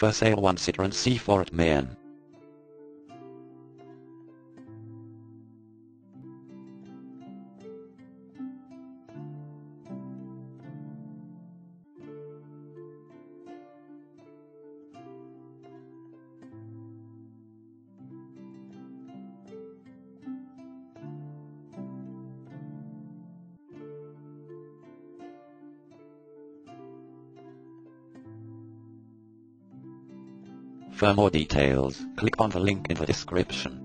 For sale 1 Citroën C4 at Mayen. For more details, click on the link in the description.